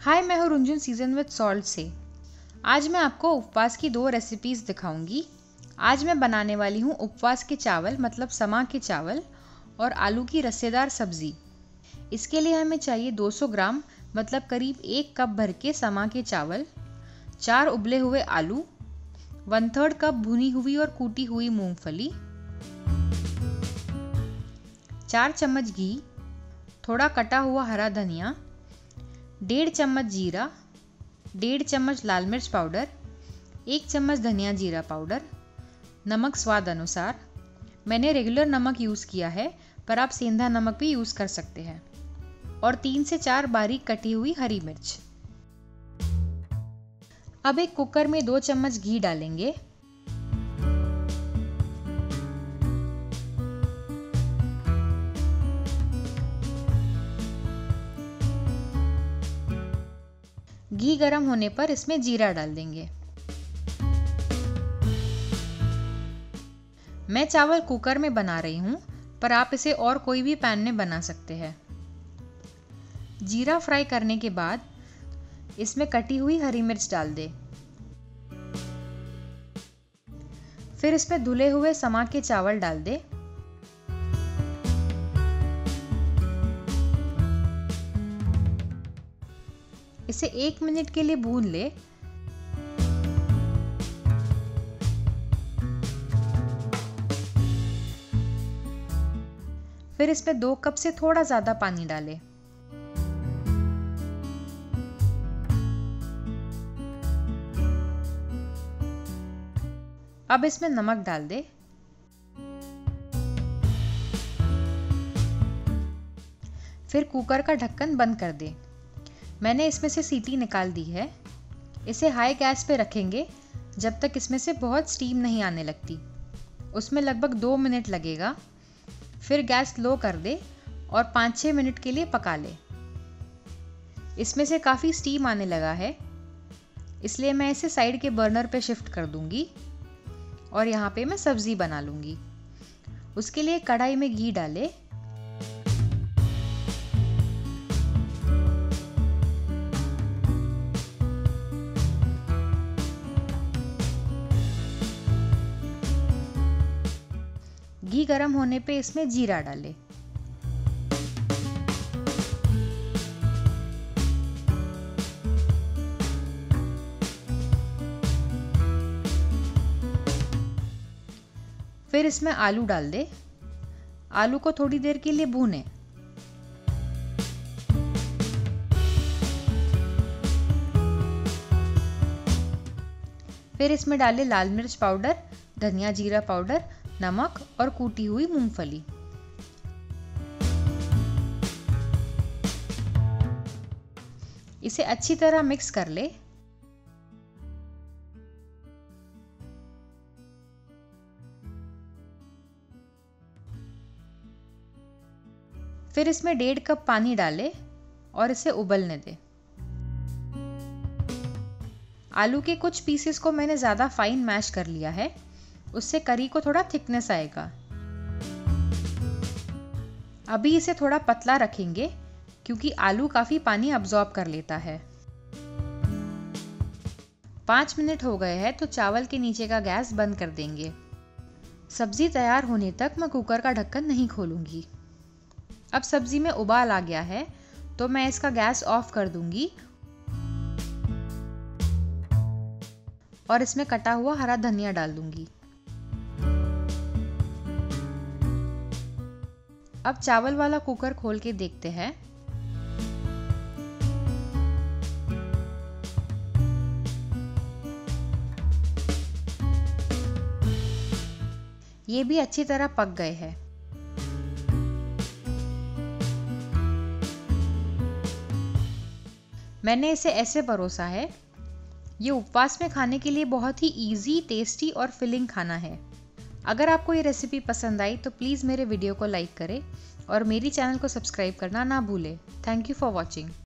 हाय, मैं हूँ Runjun season with salt से। आज मैं आपको उपवास की 2 रेसिपीज़ दिखाऊंगी। आज मैं बनाने वाली हूँ उपवास के चावल मतलब समा के चावल और आलू की रसेदार सब्ज़ी। इसके लिए हमें चाहिए 200 ग्राम मतलब करीब 1 कप भर के समा के चावल, 4 उबले हुए आलू, 1/3 कप भुनी हुई और कूटी हुई मूंगफली, 4 चम्मच घी, थोड़ा कटा हुआ हरा धनिया, 1.5 चम्मच जीरा, 1.5 चम्मच लाल मिर्च पाउडर, 1 चम्मच धनिया जीरा पाउडर, नमक स्वाद अनुसार। मैंने रेगुलर नमक यूज़ किया है, पर आप सेंधा नमक भी यूज़ कर सकते हैं, और 3 से 4 बारीक कटी हुई हरी मिर्च। अब एक कुकर में 2 चम्मच घी डालेंगे। घी गर्म होने पर इसमें जीरा डाल देंगे। मैं चावल कुकर में बना रही हूँ, पर आप इसे और कोई भी पैन में बना सकते हैं। जीरा फ्राई करने के बाद इसमें कटी हुई हरी मिर्च डाल दें। फिर इसमें धुले हुए समा के चावल डाल दें। इसे 1 मिनट के लिए भून ले। फिर इसमें 2 कप से थोड़ा ज्यादा पानी डालें। अब इसमें नमक डाल दे। फिर कुकर का ढक्कन बंद कर दे। मैंने इसमें से सीटी निकाल दी है। इसे हाई गैस पे रखेंगे जब तक इसमें से बहुत स्टीम नहीं आने लगती। उसमें लगभग 2 मिनट लगेगा। फिर गैस लो कर दे और 5-6 मिनट के लिए पका ले। इसमें से काफ़ी स्टीम आने लगा है, इसलिए मैं इसे साइड के बर्नर पे शिफ्ट कर दूंगी और यहाँ पे मैं सब्ज़ी बना लूँगी। उसके लिए कढ़ाई में घी डाले। घी गर्म होने पे इसमें जीरा डालें। फिर इसमें आलू डाल दे। आलू को थोड़ी देर के लिए भूनें। फिर इसमें डालें लाल मिर्च पाउडर, धनिया जीरा पाउडर, नमक और कूटी हुई मूंगफली। इसे अच्छी तरह मिक्स कर ले। फिर इसमें 1.5 कप पानी डाले और इसे उबलने दे। आलू के कुछ पीसेस को मैंने ज़्यादा फाइन मैश कर लिया है, उससे करी को थोड़ा थिकनेस आएगा। अभी इसे थोड़ा पतला रखेंगे क्योंकि आलू काफ़ी पानी अब्जॉर्ब कर लेता है। 5 मिनट हो गए हैं तो चावल के नीचे का गैस बंद कर देंगे। सब्जी तैयार होने तक मैं कुकर का ढक्कन नहीं खोलूंगी। अब सब्जी में उबाल आ गया है तो मैं इसका गैस ऑफ कर दूंगी और इसमें कटा हुआ हरा धनिया डाल दूंगी। अब चावल वाला कुकर खोल के देखते हैं। ये भी अच्छी तरह पक गए हैं। मैंने इसे ऐसे परोसा है। ये उपवास में खाने के लिए बहुत ही इजी, टेस्टी और फिलिंग खाना है। अगर आपको ये रेसिपी पसंद आई तो प्लीज़ मेरे वीडियो को लाइक करें और मेरी चैनल को सब्सक्राइब करना ना भूलें। Thank you for watching.